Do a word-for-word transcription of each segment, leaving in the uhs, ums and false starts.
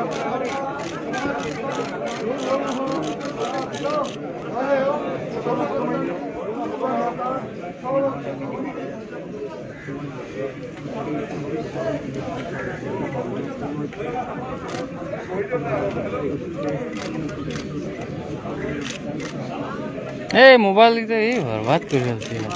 ए mobile तो ये बर्बाद कर देती है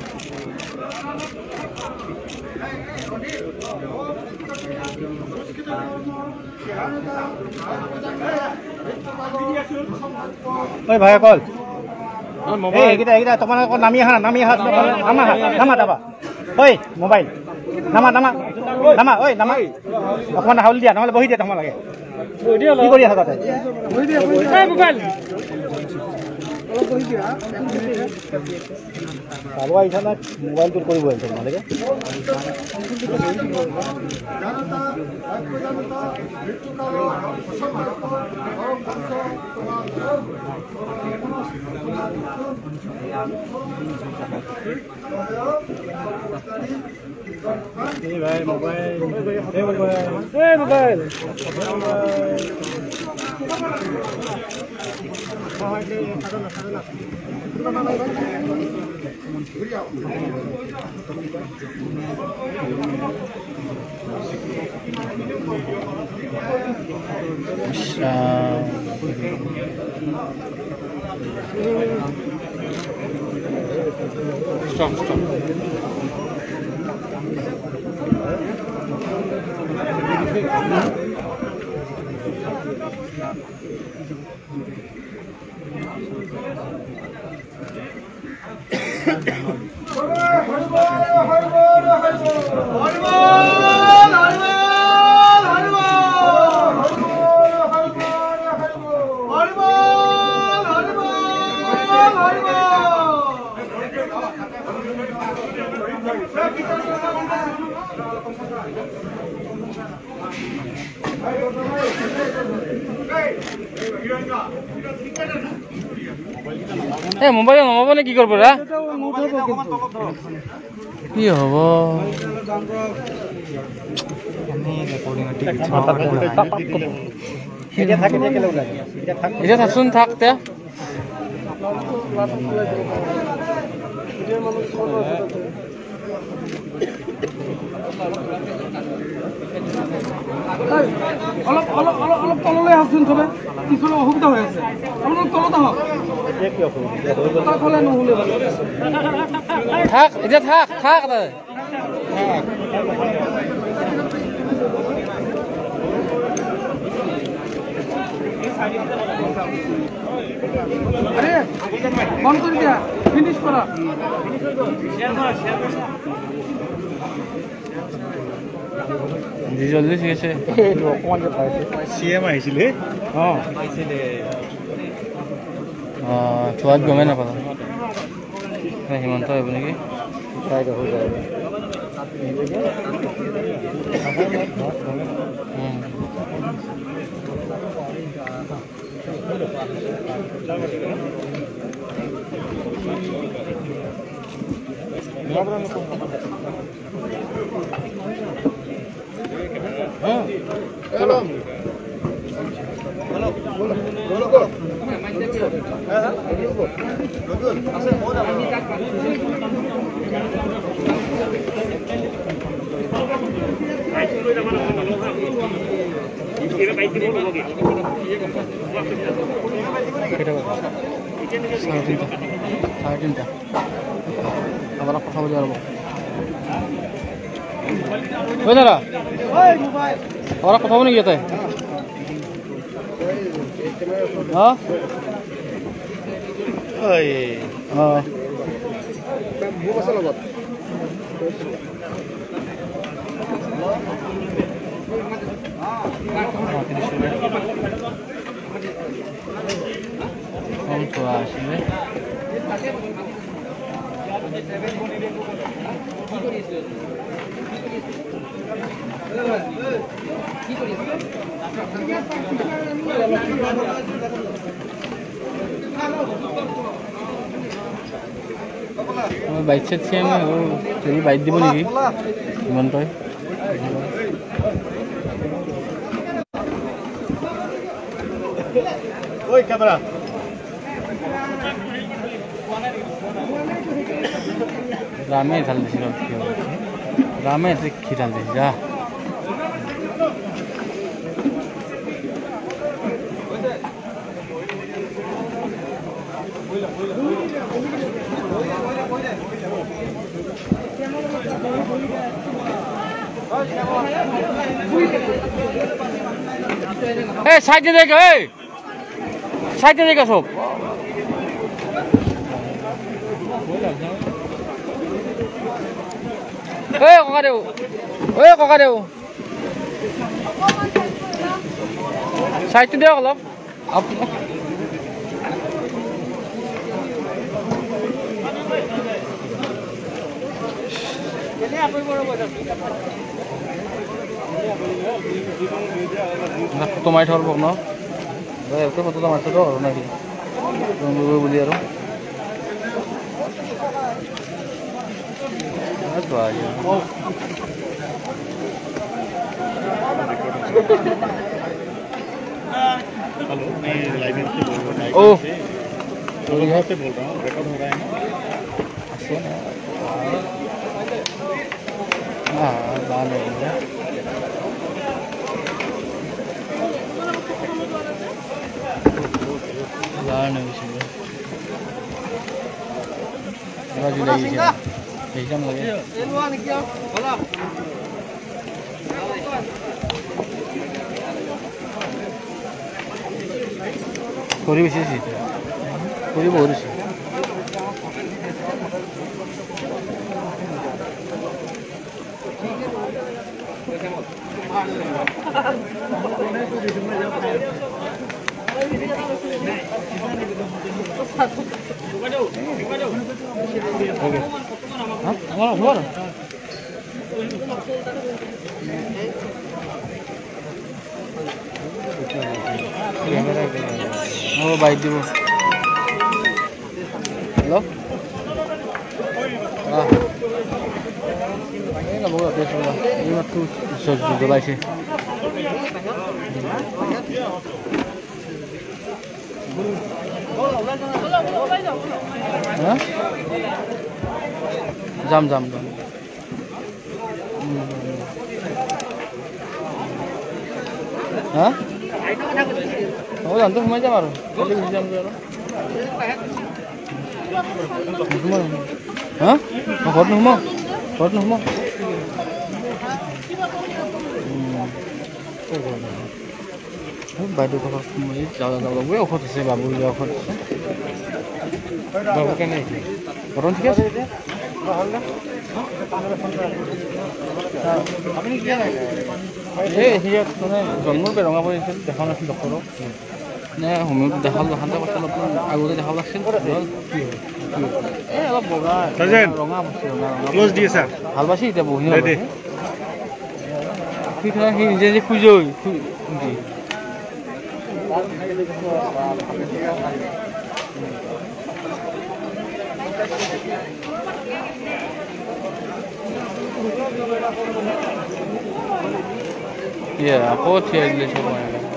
ओए भाई कॉल ए kita kita teman kau nami ha nami ha nama nama apa oi mobile nama nama nama oi nama অকমান হাউল দিয়া নহলে বহি দিয়া তোমা লাগে কি কৰি আছা তাতে বহি দিয়া বহি দিয়া মোবাইল অলপ বহি দিয়া চালো আইছা না মোবাইল তোৰ কৰিব আছে তোমালোকে ए भाई मोबाइल ए मोबाइल ए मोबाइल Stop, stop. ए मोबाइल नमाबो ने की करबो रा কি হ'ব আমি রেকর্ডিং ঠিক এটা থাকে কে লাগা এটা থাক এটা থাকছুন থাকতে অলপ অলপ অলপ অলপ তললৈ আসুন সবে পিছলে অসুবিধা হৈ আছে আপোনাক তলত আহক এ কি অসুবিধা তললে নহলে থাক এটা থাক থাক দে আরে বন্ধ করে দিয়া ফিনিশ করা শেয়ার করা শেয়ার করা জি জলদি ঠিক আছে এই অকমান যে পাইছে সিএম আহিছিলে অ পাইছিলে আ তোৱাত গমে না পালা হিমন্ত হ'ব নেকি চাই হৈ যায় हाँ चलो हेलो बोलो बोलो को हां हां बोलो रजुल असे बहुत आदमी तक बाइक कोई जमाना ये बाइक बोलो होगी केटा साढ़े तीन साढ़े तीन टा আবার কথা বলি আর ওই দাদা ওই মোবাইল আর কথা বলি গিয়ে তাই হ্যাঁ ওই হ্যাঁ মুখ আছে লগত কম তো আসলে বাইক চেক আমি বাইক দিব নেকি ইমান তই ঐ কেমেৰা রামে ঢাল দিছিল রামে কি ঢাল দিছিল যা এই সাইডে দেখো এই সাইডে দেখো সব এই ককা দেও এই ককা দেও সাইডে দিয়ক অলপ ফটো মাৰি থব ন একে ফটোটা মাৰি থব আৰু নাকি বুলি আৰু ओ से बोल रहा हूँ रिकॉर्ड हो रहा है हाँ गाने गाने राजू लगी है एकदम लगे कोरी बेसी सी कोरी बहुत सी हाँ हमारा हुआ ना ओ बाइक দিব हेलो हां এই লগৰ আপডেট কৰা এই মাত্ৰ জ্বলাইছে হ্যাঁ যাম যাম যাম হ্যাঁ ও জানতো সময় যাম আৰু কালি গুচি যাম আৰু হ্যাঁ ঘৰত নোসোমাও ঘৰত নোসোমাও বাইদেউ ঘৰত সোমাই যাওঁ যাব লাগিব ঔষধ আছে বাবুৰ ঔষধ আছে বাবু কেনে ঘৰত ঠিক আছে আপুনি কি এই সিয়াত মানে জন্মৰ বেৰঙা পৰিছিল দেখা নাছিল ডক্টৰক নে হোমিওত দেখাল দেখাতে কৈছিল অলপমান আগতে দেখাব লাগিছিল এই অলপ বগা ৰঙা ক্লজ দি আছে ভাল পাইছে এতিয়া বহি সি সি নিজে নিজে খুঁজে Yeah, aku tiada di semua.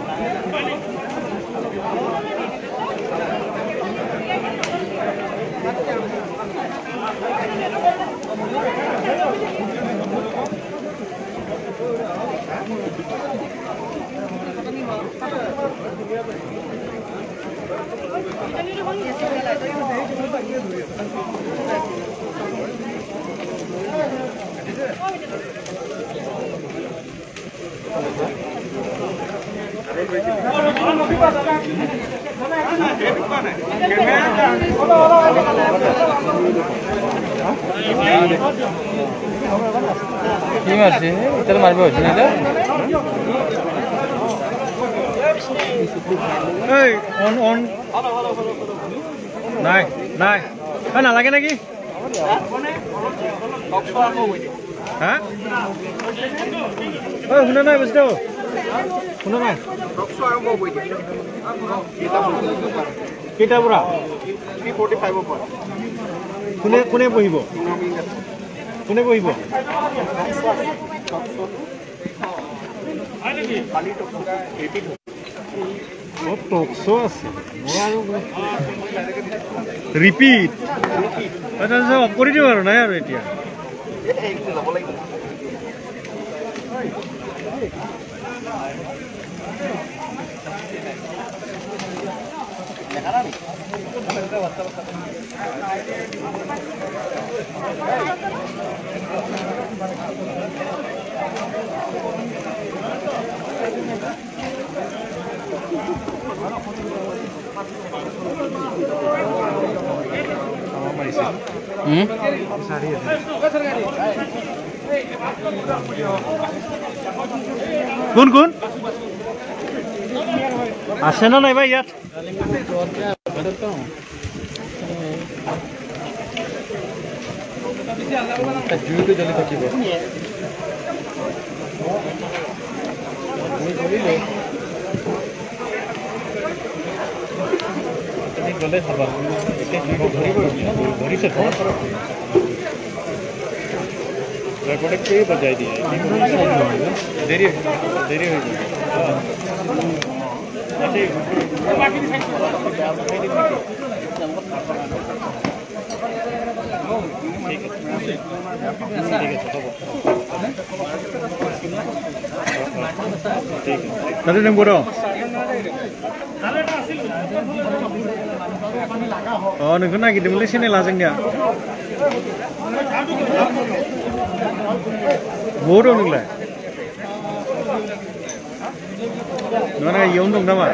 কি মারছে এটা মারবে হচ্ছে না এটা এই অন অন নাই নাই এই নালাগে নাকি হ্যাঁ ঐ শুনা নাই বুঝতে শুনা নাই কেইটাৰ পৰা কোনে কোনে বহিব কোনে বহিব ৰিপিট অফ কৰি দিওঁ আৰু নাই আৰু এতিয়া কোন কোন আছে না নাইবা ইয়াত গলে খাবা ধৰিছে রেকর্ডে কে বাজাই দিয়ে দেরি দেরি হয়ে গেল বাকি ঠিক আছে তাহলে নম্বর अ नोंखौ नागिरदोंमोनलै चेनेला जोंनिया बबाव दं नोंलाय नङा इयावनो दं नामा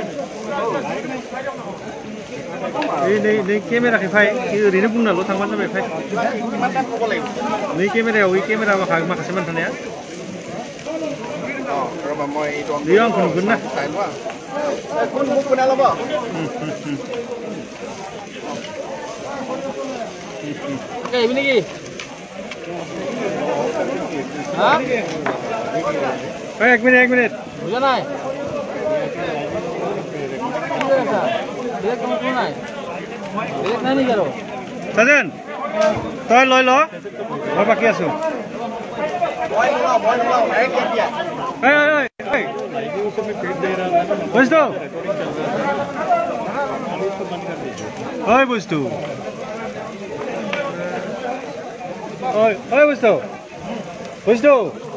नै नै नै केमेराखै फाय ओरैनो बुंनाल' थांबानो जाबाय फाय नै केमेरायाव ओइ केमेरा माखासे मान थानाया बेयो आंखौ नुगोन ना Oke, ini lagi. Hah? Eh, एक मिनिट एक minute Bukan naik. Dia kamu naik. Dia nani karo. Sajen. Toi loi lo. Moi baki asu. Boy lo, boy lo, naik dia. Hey, hey, hey. Bostu. Oi, bostu. Oi, oi bostu. Bostu.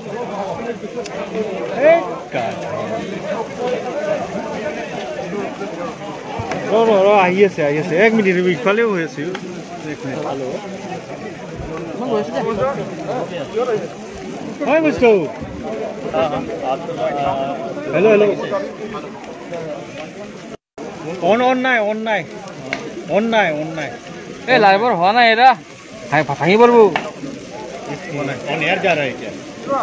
Eh, God. रो रो रो आइए से आइए से एक minute रुक खाले हुए से एक मिनट हेलो हाय मुस्को हेलो हेलो ऑन ऑन নাই ऑन নাই ऑन নাই ऑन নাই ए लाइवर हो ना एरा हाय भाई बरबो ऑन एयर जा रहा है क्या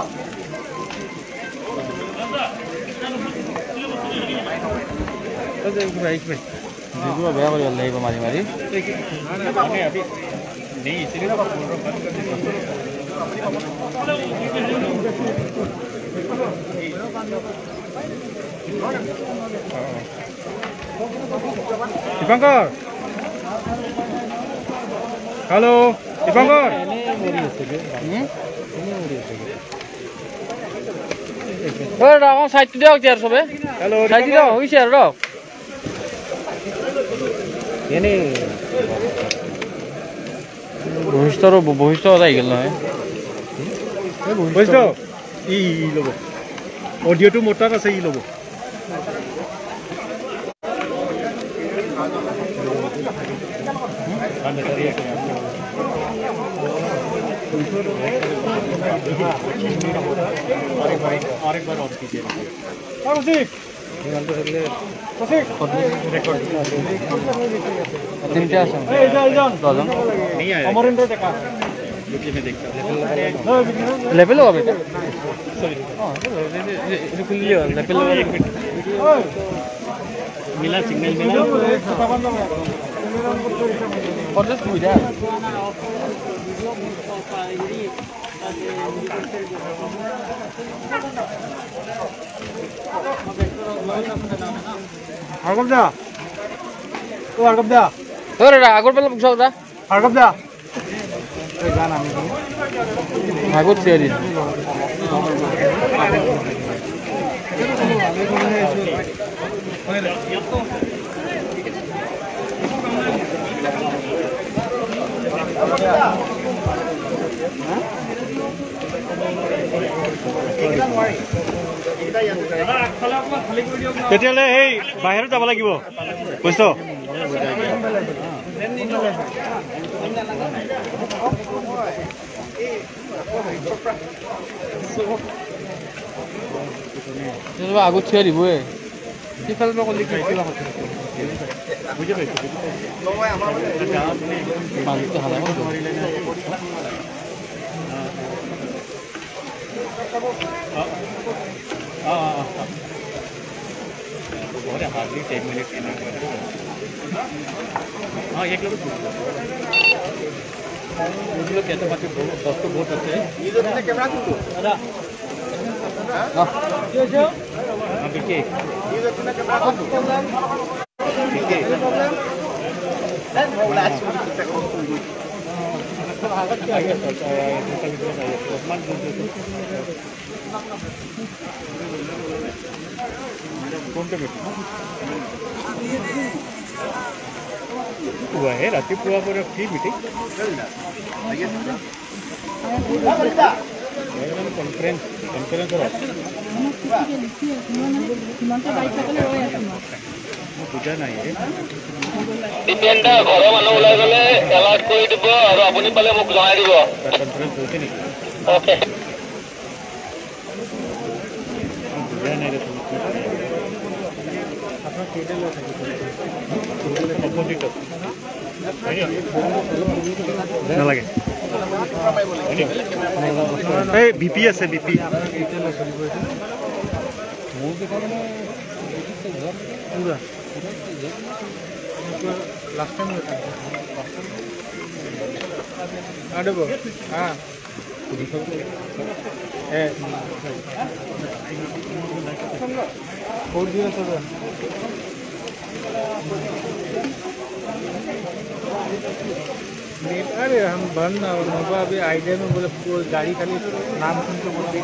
तो एक मिनट एक मिनट देखो बेया कर ले मारी मारी नहीं अभी नहीं इसलिए तो बोल रहा हूं दीपंकर हेलो दीपंकर ओ राव साइड दियो यार सबे हेलो साइड दियो होइसे यार रो এনে বহিষ্ঠৰ বহিষ্ঠ আহি গ'ল নহয় বহিষ্ঠ ই ল'ব অডিঅ'টো মোৰ তাত আছে ই ল'ব আরেকবার অফ कीजिए রসিক তিনটা আছে দজন नहीं आया अमरेंद्र देखा वीडियो में देखता लेवल होगा बेटा सॉरी हां ये खुल लियो लेवल मिला सिग्नल मिला और जस्ट पूजा आगम जा तो आगम जा अरे आगोर पेला पुछा जा आगम जा ए गाना आगोर तेरी তেতিয়াহ'লে সেই বাহিৰত যাব লাগিব বুজিছ আগত থিয় দিবই সিফালৰ পৰা ক'লে কি বুজি পাইছোঁ মাজতে হালা हार्डली टेन मिनट हाँ एक लोग कहते बाकी दस तो बहुत अच्छे कैमरा हुआ है रातिपुआ पर free meeting conference conference Puja नहीं है दीपेंद्र घर मानुह ओলাই গলে এলাৰ্ট কৰি দিব আৰু আপুনি পালে মোক জনাই দিব কনফাৰেন্স হৈছে নেকি ওকে पूजा नहीं रे আপনার কেটে লো থাকে অপোজিট না লাগে এই বিপি আছে বিপি মোৰ কাৰণে পুৰা লাস্ট টাইম আডব হ্যাঁ এ फोर दिया सब अरे हम बंद ना होगा अभी आइडिया में बोले गाड़ी खाली नाम सुन के बोल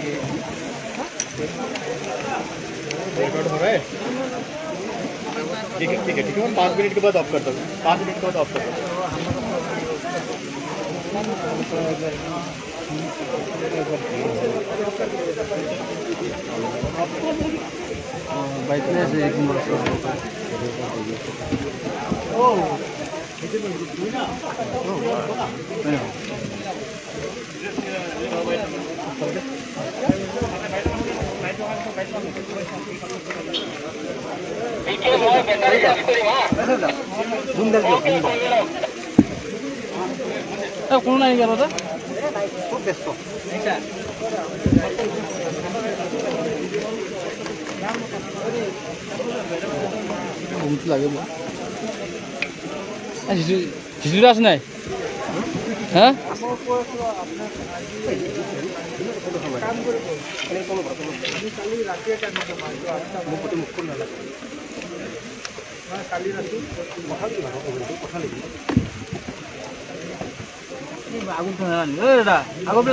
रिकॉर्ड हो रहा है ठीक है ठीक है ठीक है मैं पाँच मिनट के बाद ऑफ करता हूँ पाँच मिनट के बाद ऑफ करता हूँ बाइक में से एक नंबर कौन नहीं गया था खूब व्यस्त লাগে যিটো আছে নাই হ্যাঁ আগুন দাদা আগৰ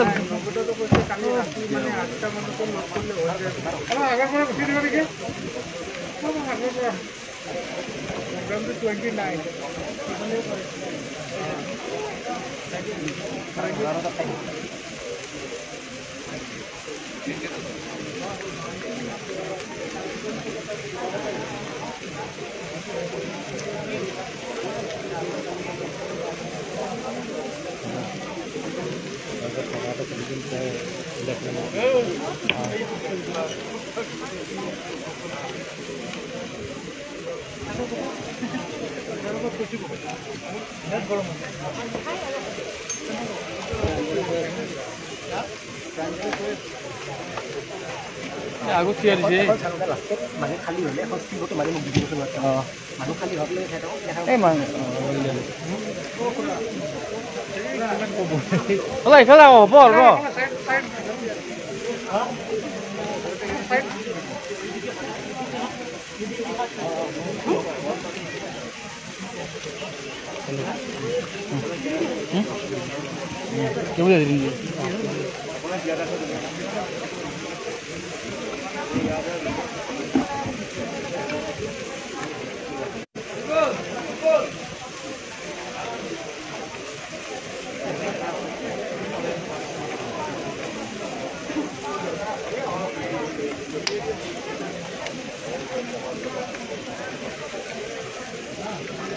ट्वेंटी नाइन আগত কি আছে মানে খালি হলে এখন সিংহটো মাৰি মোক ভিডিঅ' কৰিব অ মানুহ খালি হলে এই মান ওলা ইফালে হ'ব ৰ क्या बोले रिंग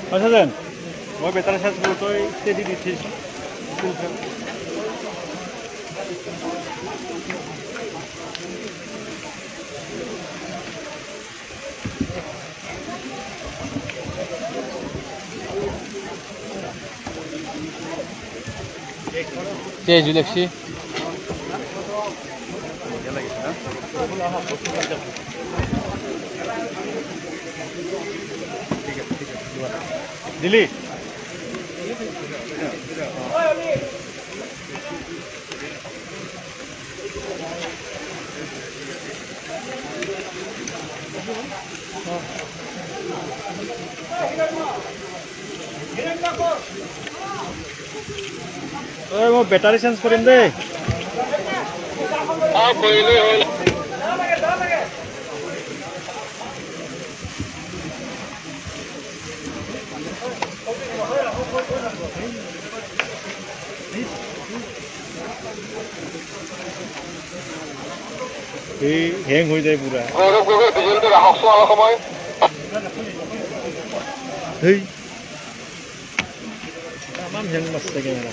আচ্ছা যেন মই বেটাৰী চাৰ্জ কৰোঁ তই ষ্টেডি দি থৈছোঁ জয় জুলেক্সি দিলি ঐ মই বেটাৰী চেঞ্জ কৰিম দেই এই হেং হৈ যায় পুৰা হেই তামাম হেং মাৰছে কেমেৰা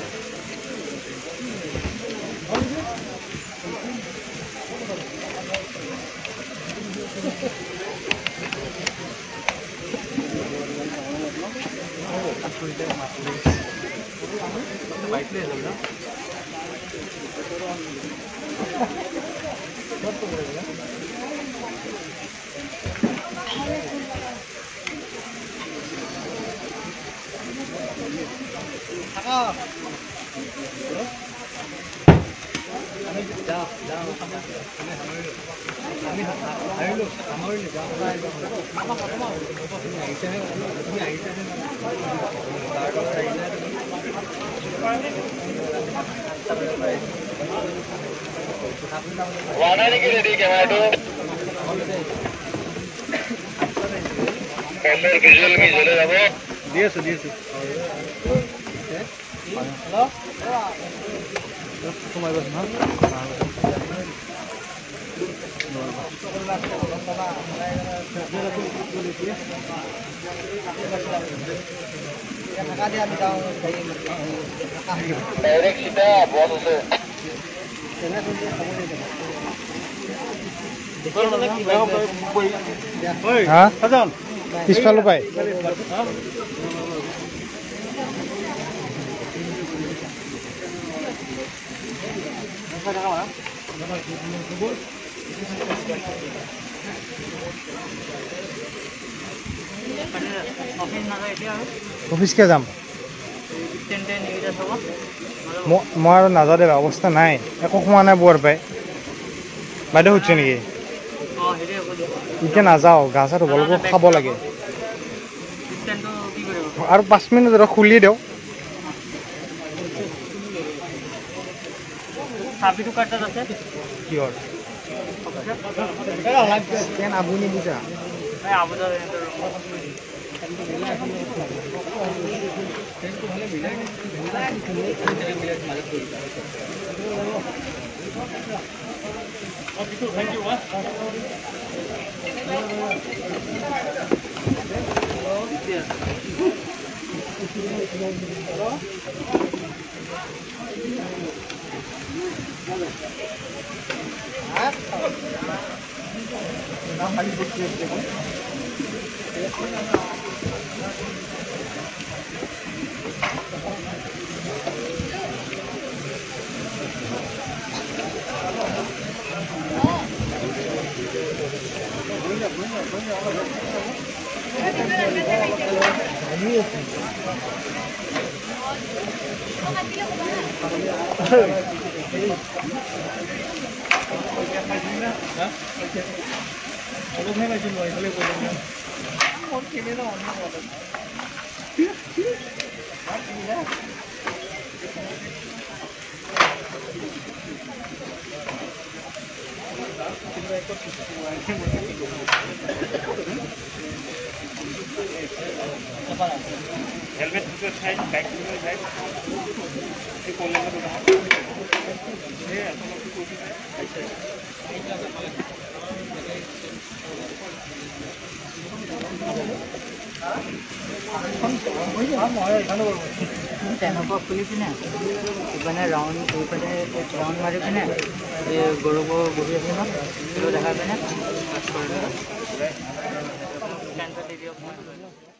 দি আছো দি আছো সোমাই গৈছে নহয় পিছফালো পায় অফিচকে যাম মই আৰু নাযাওঁ দে অৱস্থা নাই একো সোমোৱা নাই বৰ পাই বাইদেউ সুধিছে নেকি এতিয়া নাযাওঁ গা চা ধুব লাগিব খাব লাগে আৰু পাঁচ মিনিট খুলি দিওঁ কিহৰ আপুনি বুজা हेलमेट ঠাই বাইক ঠাই এই কোন নাম্বার দুটা এই আপনাদের কোটি আচ্ছা তেনেকুৱা খুলি পিনে ইপিনে ৰাউণ্ড এইপিনে ৰাউণ্ড মাৰি পিনে এই গৰুবোৰ বহি আছে ন সেইটো দেখাই পিনে